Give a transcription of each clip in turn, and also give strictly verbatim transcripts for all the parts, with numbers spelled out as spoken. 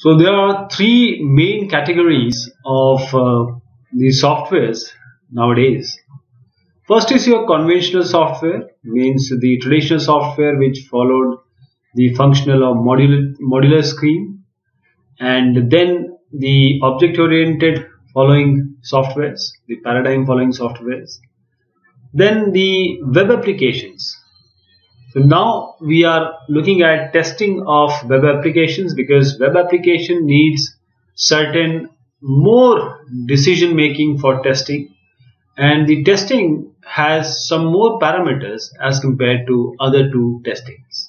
So there are three main categories of uh, the softwares nowadays. First is your conventional software, means the traditional software which followed the functional or modular, modular scheme, and then the object-oriented following softwares, the paradigm following softwares, then the web applications. So now we are looking at testing of web applications, because web application needs certain more decision making for testing, and the testing has some more parameters as compared to other two testings.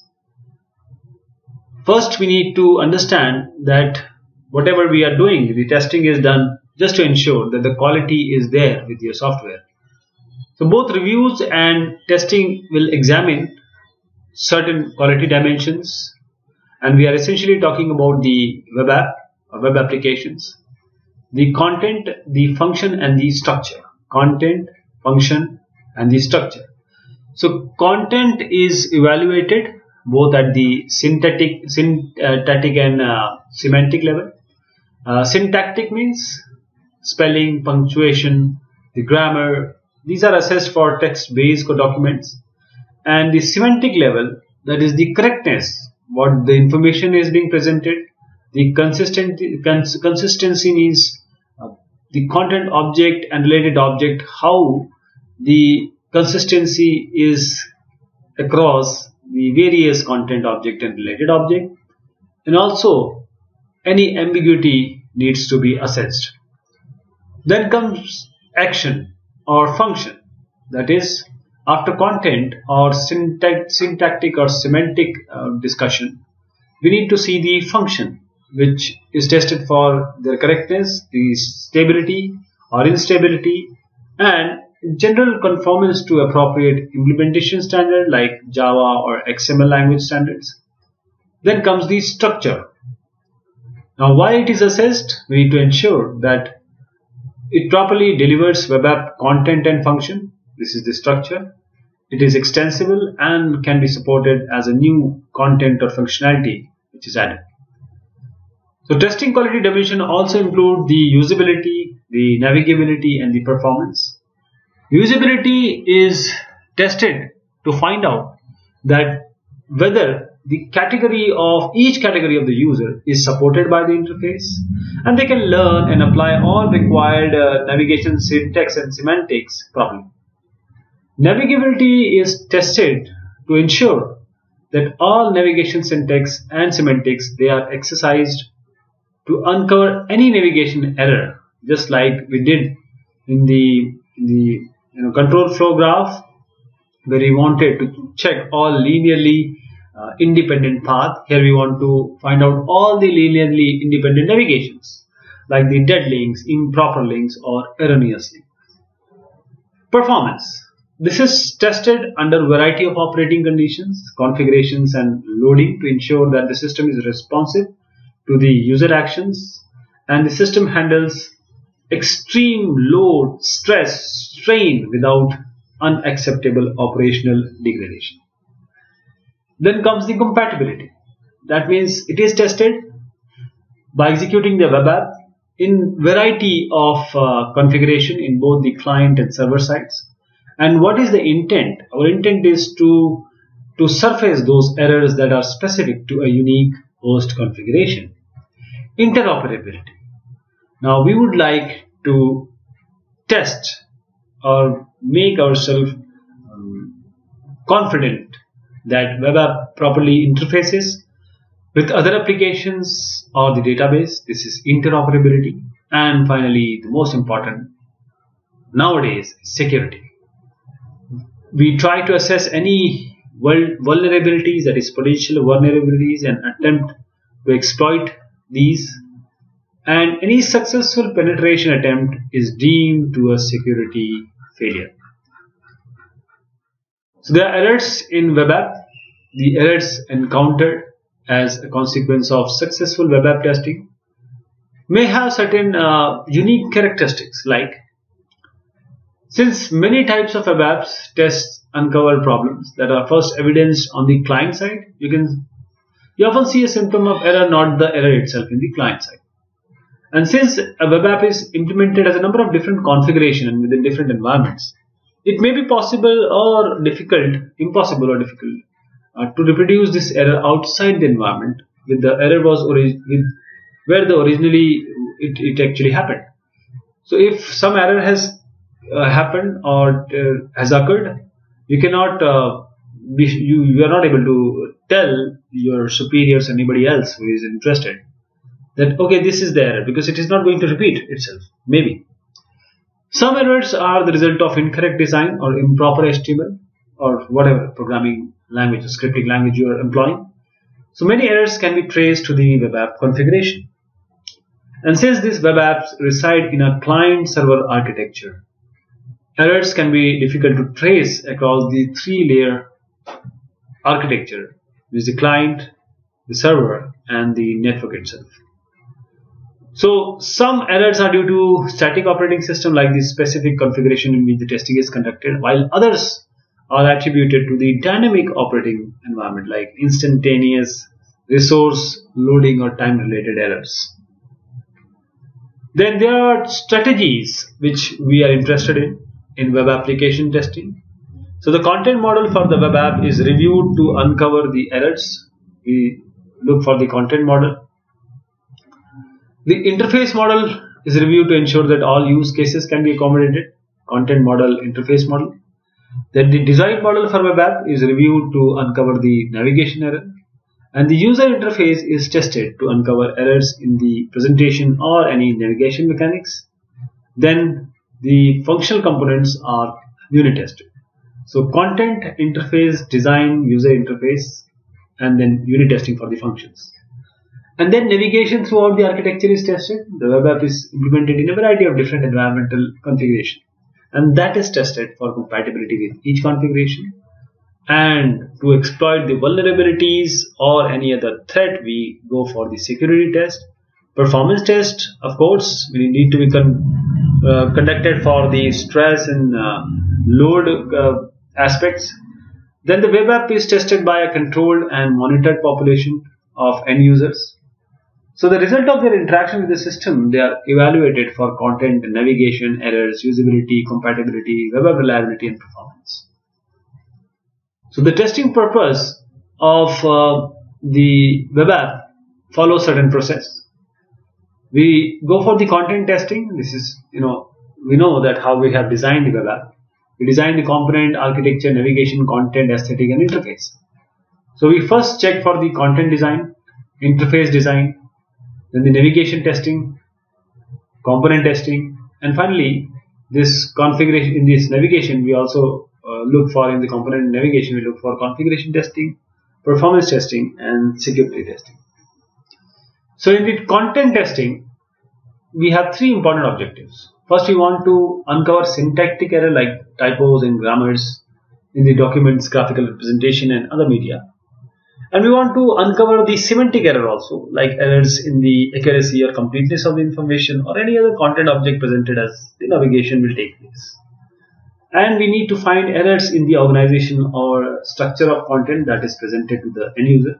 First, we need to understand that whatever we are doing, the testing is done just to ensure that the quality is there with your software. So both reviews and testing will examine certain quality dimensions, and we are essentially talking about the web app or web applications, the content, the function, and the structure. Content, function, and the structure. So content is evaluated both at the syntactic, syntactic and uh, semantic level. Uh, syntactic means spelling, punctuation, the grammar. These are assessed for text-based documents. And the semantic level, that is the correctness, what the information is being presented. The consistency, cons consistency means uh, the content object and related object, how the consistency is across the various content object and related object, and also any ambiguity needs to be assessed. Then comes action or function, that is, after content or syntax, syntactic or semantic uh, discussion, we need to see the function, which is tested for their correctness, the stability or instability, and general conformance to appropriate implementation standard like Java or X M L language standards. Then comes the structure. Now, why it is assessed? We need to ensure that it properly delivers web app content and function. This is the structure. It is extensible and can be supported as a new content or functionality which is added. So testing quality dimension also include the usability, the navigability, and the performance. Usability is tested to find out that whether the category of each category of the user is supported by the interface, and they can learn and apply all required uh, navigation syntax and semantics properly. Navigability is tested to ensure that all navigation syntax and semantics, they are exercised to uncover any navigation error, just like we did in the, in the you know, control flow graph, where we wanted to check all linearly uh, independent path. Here we want to find out all the linearly independent navigations, like the dead links, improper links, or erroneous links. Performance. This is tested under a variety of operating conditions, configurations, and loading to ensure that the system is responsive to the user actions, and the system handles extreme load, stress, strain without unacceptable operational degradation. Then comes the compatibility. That means it is tested by executing the web app in variety of uh, configuration in both the client and server sides. And what is the intent? Our intent is to, to surface those errors that are specific to a unique host configuration. Interoperability. Now we would like to test or make ourselves um, confident that web app properly interfaces with other applications or the database. This is interoperability. And finally, the most important nowadays, security. We try to assess any vulnerabilities, that is potential vulnerabilities, and attempt to exploit these, and any successful penetration attempt is deemed to a security failure. So there are errors in web app. The errors encountered as a consequence of successful web app testing may have certain uh, unique characteristics, like, since many types of web apps tests uncover problems that are first evidenced on the client side, you can you often see a symptom of error, not the error itself in the client side. And since a web app is implemented as a number of different configurations and within different environments, it may be possible or difficult, impossible or difficult uh, to reproduce this error outside the environment with the error was ori- with where the originally it, it actually happened. So if some error has uh, happened or uh, has occurred, you cannot uh, be, you, you are not able to tell your superiors, anybody else who is interested, that okay, this is the error, because it is not going to repeat itself. Maybe some errors are the result of incorrect design or improper H T M L or whatever programming language or scripting language you are employing. So many errors can be traced to the web app configuration. And since these web apps reside in a client-server architecture, errors can be difficult to trace across the three-layer architecture, which is the client, the server, and the network itself. So some errors are due to static operating system, like the specific configuration in which the testing is conducted, while others are attributed to the dynamic operating environment, like instantaneous resource loading or time related errors. Then there are strategies which we are interested in in web application testing. So the content model for the web app is reviewed to uncover the errors. We look for the content model. The interface model is reviewed to ensure that all use cases can be accommodated. Content model, interface model. Then the design model for web app is reviewed to uncover the navigation error. And the user interface is tested to uncover errors in the presentation or any navigation mechanics. Then the functional components are unit tested. So content, interface, design, user interface, and then unit testing for the functions. And then navigation throughout the architecture is tested. The web app is implemented in a variety of different environmental configuration, and that is tested for compatibility with each configuration. And to exploit the vulnerabilities or any other threat, we go for the security test. Performance test, of course, we need to be con uh, conducted for the stress and uh, load uh, aspects. Then the web app is tested by a controlled and monitored population of end users. So the result of their interaction with the system, they are evaluated for content, navigation, errors, usability, compatibility, web app reliability, and performance. So the testing purpose of uh, the web app follows certain process. We go for the content testing. This is, you know, we know that how we have designed the web app. We design the component, architecture, navigation, content, aesthetic, and interface. So we first check for the content design, interface design, then the navigation testing, component testing, and finally this configuration. In this navigation, we also uh, look for, in the component navigation, we look for configuration testing, performance testing, and security testing. So in the content testing, we have three important objectives. First, we want to uncover syntactic error like typos and grammars in the documents, graphical representation, and other media. And we want to uncover the semantic error also, like errors in the accuracy or completeness of the information or any other content object presented as the navigation will take place. And we need to find errors in the organization or structure of content that is presented to the end user.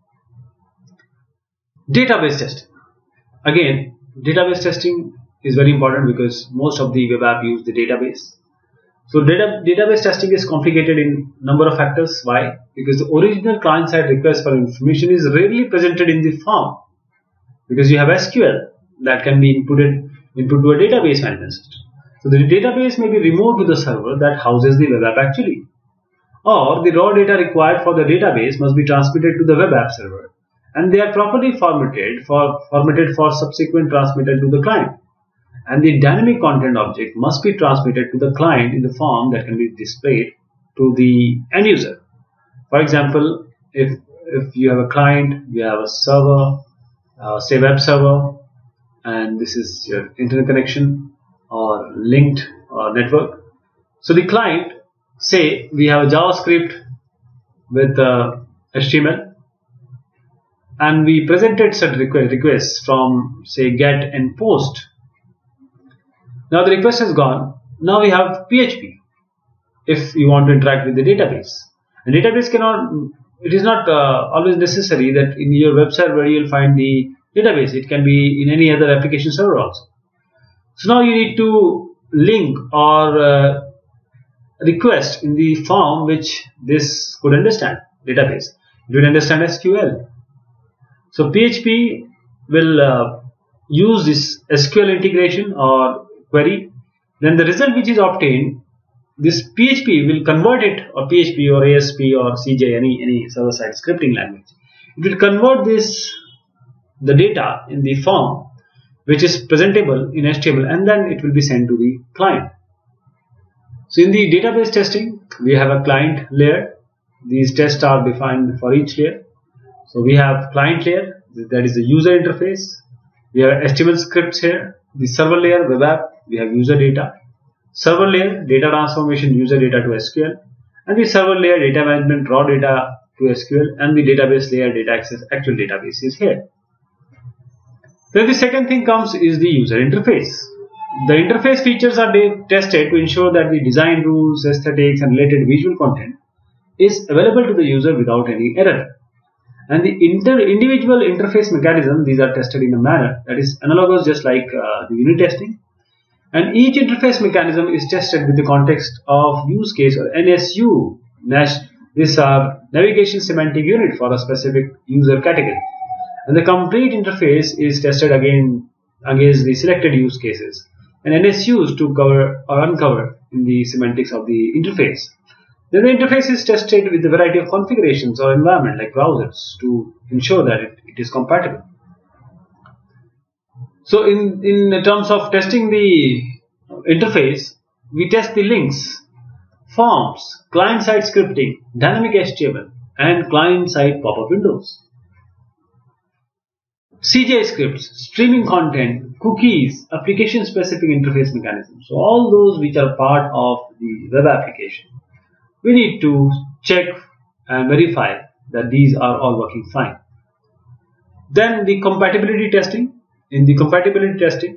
Database testing. Again, database testing is very important because most of the web app use the database. So data, database testing is complicated in number of factors. Why? Because the original client-side request for information is rarely presented in the form, because you have S Q L that can be inputted input to a database management system. So the database may be removed to the server that houses the web app actually, or the raw data required for the database must be transmitted to the web app server, and they are properly formatted for formatted for subsequent transmittal to the client. And the dynamic content object must be transmitted to the client in the form that can be displayed to the end user. For example, if if you have a client, you have a server, uh, say web server, and this is your internet connection or linked uh, network. So the client, say we have a JavaScript with uh, H T M L, and we presented such request, requests from say get and post. Now the request has gone. Now we have P H P if you want to interact with the database. And database cannot it is not uh, always necessary that in your web server you will find the database. It can be in any other application server also. So now you need to link or uh, request in the form which this could understand, database. It will understand S Q L. So P H P will uh, use this S Q L integration or query. Then the result which is obtained, this P H P will convert it, or P H P or A S P or C J, any any server-side scripting language. It will convert this the data in the form which is presentable in H T M L, and then it will be sent to the client. So in the database testing, we have a client layer. These tests are defined for each layer. So we have client layer, that is the user interface. We have H T M L scripts here. The server layer, web app, we have user data. Server layer, data transformation, user data to S Q L. And the server layer, data management, raw data to S Q L. And the database layer, data access, actual database is here. Then the second thing comes is the user interface. The interface features are tested to ensure that the design rules, aesthetics and related visual content is available to the user without any error. And the inter individual interface mechanism, these are tested in a manner that is analogous just like uh, the unit testing. And each interface mechanism is tested with the context of use case, or N S U. These are navigation semantic unit for a specific user category. And the complete interface is tested again against the selected use cases and N S Us to cover or uncover in the semantics of the interface. Then the interface is tested with a variety of configurations or environment like browsers to ensure that it, it is compatible. So in, in terms of testing the interface, we test the links, forms, client-side scripting, dynamic H T M L and client-side pop-up windows. C J scripts, streaming content, cookies, application-specific interface mechanisms. So all those which are part of the web application, we need to check and verify that these are all working fine. Then the compatibility testing. In the compatibility testing,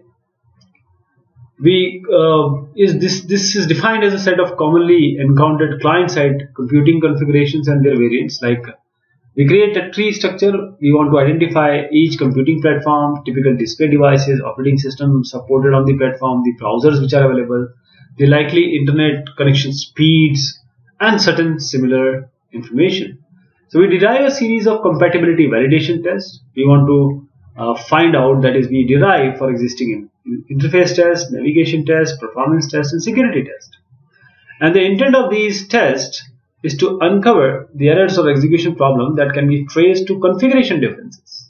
we uh, is this this is defined as a set of commonly encountered client-side computing configurations and their variants. Like we create a tree structure. We want to identify each computing platform, typical display devices, operating systems supported on the platform, the browsers which are available, the likely internet connection speeds, and certain similar information. So we derive a series of compatibility validation tests. We want to uh, find out, that is, we derive for existing interface tests, navigation tests, performance tests, and security tests. And the intent of these tests is to uncover the errors or execution problem that can be traced to configuration differences.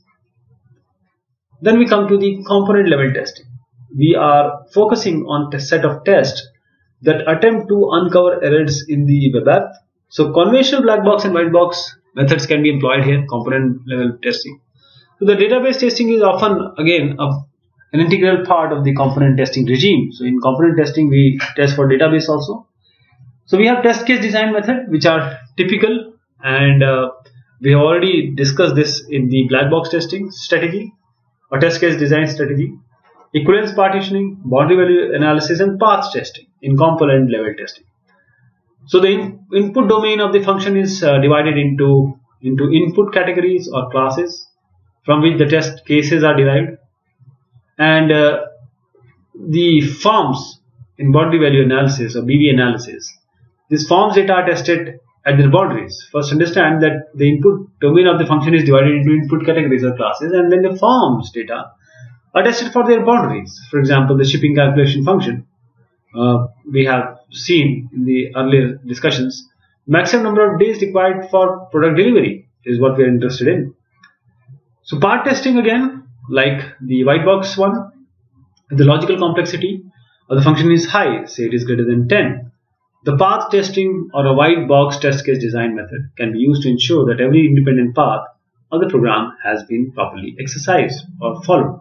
Then we come to the component level testing. We are focusing on a set of tests that attempt to uncover errors in the web app. So conventional black box and white box methods can be employed here, component level testing. So the database testing is often again a, an integral part of the component testing regime. So in component testing we test for database also. So we have test case design method which are typical, and uh, we have already discussed this in the black box testing strategy or test case design strategy. Equivalence partitioning, boundary value analysis and path testing in component level testing. So the in input domain of the function is uh, divided into, into input categories or classes from which the test cases are derived, and uh, the forms in boundary value analysis or B V analysis. These forms data are tested at their boundaries. First understand that the input domain of the function is divided into input categories or classes, and then the forms data are tested for their boundaries. For example, the shipping calculation function, uh, we have seen in the earlier discussions, maximum number of days required for product delivery is what we are interested in. So part testing again, like the white box one, the logical complexity of the function is high, say it is greater than ten. The path testing or a white box test case design method can be used to ensure that every independent path of the program has been properly exercised or followed.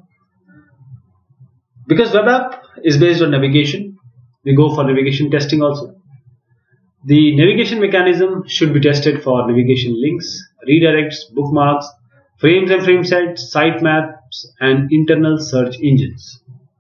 Because web app is based on navigation, we go for navigation testing also. The navigation mechanism should be tested for navigation links, redirects, bookmarks, frames and frame sets, sitemaps, and internal search engines.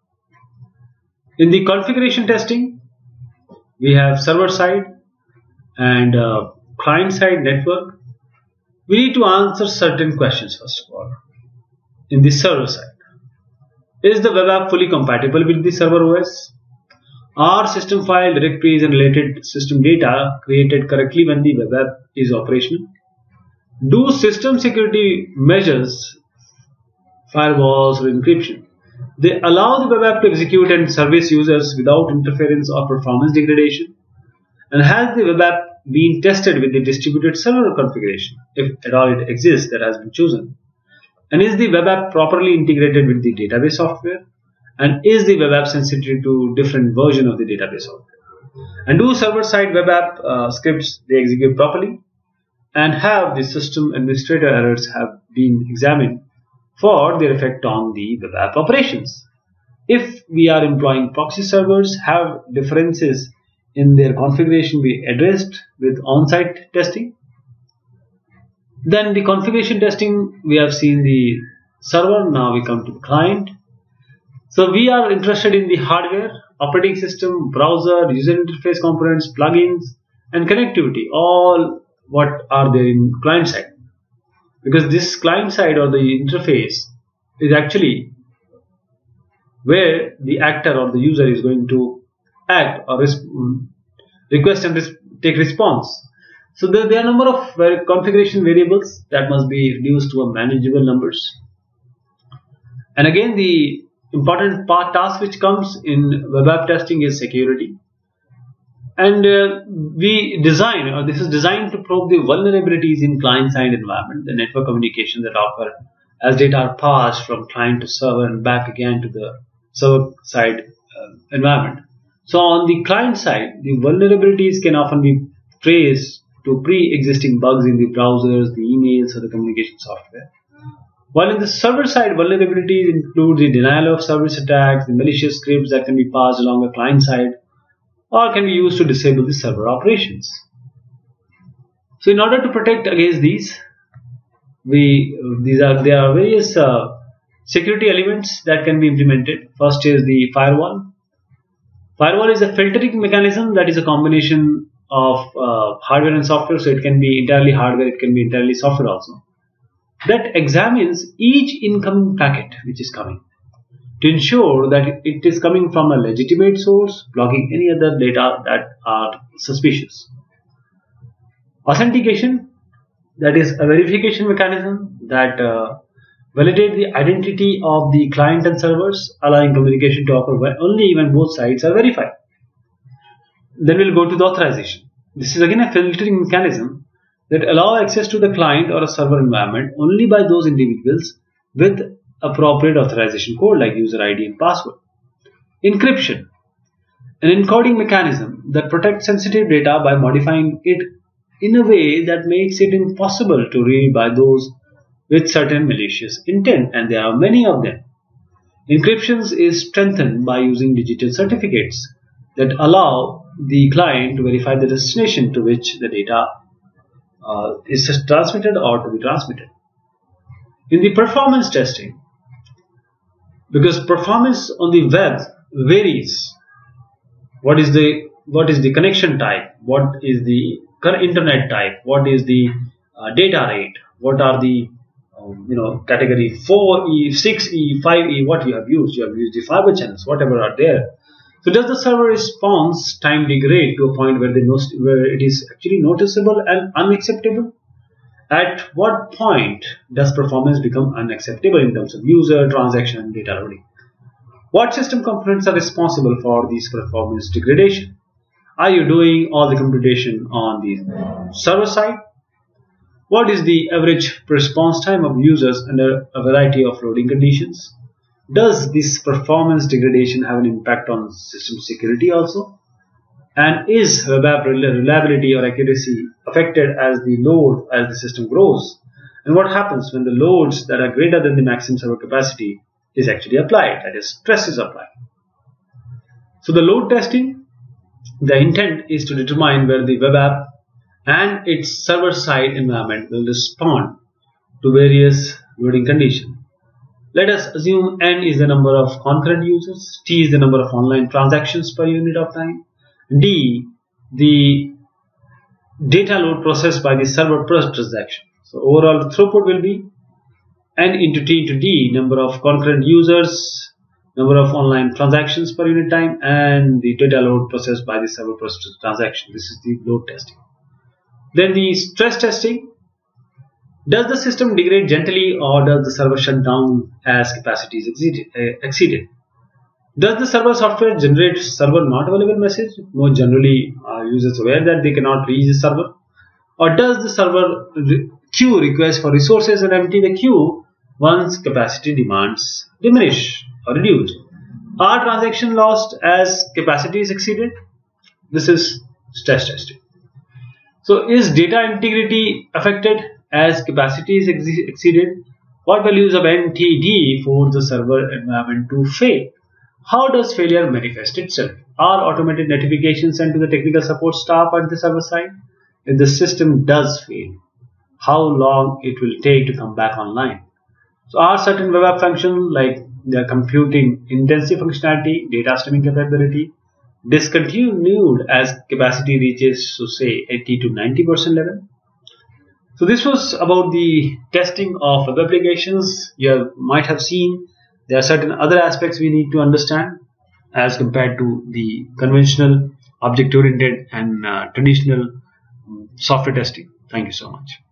In the configuration testing, we have server side and uh, client side network. we need to answer certain questions first of all. In the server side, is the web app fully compatible with the server O S? Are system file directories and related system data created correctly when the web app is operational? Do system security measures, firewalls or encryption, they allow the web app to execute and service users without interference or performance degradation? And has the web app been tested with the distributed server configuration, if at all it exists, that has been chosen? And is the web app properly integrated with the database software? And is the web app sensitive to different version of the database software? And do server-side web app uh, scripts they execute properly? And have the system administrator errors have been examined for their effect on the web app operations? If we are employing proxy servers, have differences in their configuration be addressed with on-site testing? Then the configuration testing, we have seen the server, now we come to the client. So we are interested in the hardware, operating system, browser, user interface components, plugins, and connectivity, all what are there in client side. Because this client side or the interface is actually where the actor or the user is going to act or request and res take response. So there, there are a number of configuration variables that must be reduced to a manageable numbers. And again, the important part task which comes in web app testing is security. And uh, we design, or this is designed to probe the vulnerabilities in client-side environment, the network communication that occur as data are passed from client to server and back again to the server-side uh, environment. So on the client side, the vulnerabilities can often be traced to pre-existing bugs in the browsers, the emails, or the communication software. While in the server-side, vulnerabilities include the denial of service attacks, the malicious scripts that can be passed along the client side, or can be used to disable the server operations. So in order to protect against these, we these are there are various uh, security elements that can be implemented. First is the firewall. Firewall is a filtering mechanism that is a combination of uh, hardware and software, so it can be entirely hardware, it can be entirely software also, that examines each incoming packet which is coming to ensure that it is coming from a legitimate source, blocking any other data that are suspicious. Authentication, that is a verification mechanism that uh, validates the identity of the client and servers, allowing communication to occur only when both sides are verified. Then we'll go to the authorization. This is again a filtering mechanism that allow access to the client or a server environment only by those individuals with appropriate authorization code like user I D and password. Encryption, an encoding mechanism that protects sensitive data by modifying it in a way that makes it impossible to read by those with certain malicious intent, and there are many of them. Encryption is strengthened by using digital certificates that allow the client to verify the destination to which the data uh, is transmitted or to be transmitted. In the performance testing, because performance on the web varies, what is the what is the connection type, what is the internet type, what is the uh, data rate, what are the um, you know category four E, six E, five E, what you have used, you have used the fiber channels, whatever are there. So does the server response time degrade to a point where, they where it is actually noticeable and unacceptable? At what point does performance become unacceptable in terms of user, transaction, and data loading? What system components are responsible for this performance degradation? Are you doing all the computation on the server side? What is the average response time of users under a variety of loading conditions? Does this performance degradation have an impact on system security also? And is web app reliability or accuracy affected as the load, as the system grows? And what happens when the loads that are greater than the maximum server capacity is actually applied, that is, stress is applied? So the load testing, the intent is to determine where the web app and its server-side environment will respond to various loading conditions. Let us assume N is the number of concurrent users, T is the number of online transactions per unit of time, D the data load processed by the server per transaction. So overall throughput will be N into T into D, number of concurrent users, number of online transactions per unit time, and the data load processed by the server processed transaction. This is the load testing. Then the stress testing. Does the system degrade gently, or does the server shut down as capacity is exceeded? Uh, exceeded? Does the server software generate server not available message? More generally, are users aware that they cannot reach the server? Or does the server re queue request for resources and empty the queue once capacity demands diminish or reduce? Are transactions lost as capacity is exceeded? This is stress testing. So is data integrity affected as capacity is ex exceeded? What values of N T D for the server environment to fail? How does failure manifest itself? Are automated notifications sent to the technical support staff at the server side? If the system does fail, how long it will take to come back online? So are certain web app functions like the computing intensive functionality, data streaming capability, discontinued as capacity reaches, so say eighty to ninety percent level? So this was about the testing of web applications. You have, might have seen there are certain other aspects we need to understand as compared to the conventional object-oriented and uh, traditional um, software testing. Thank you so much.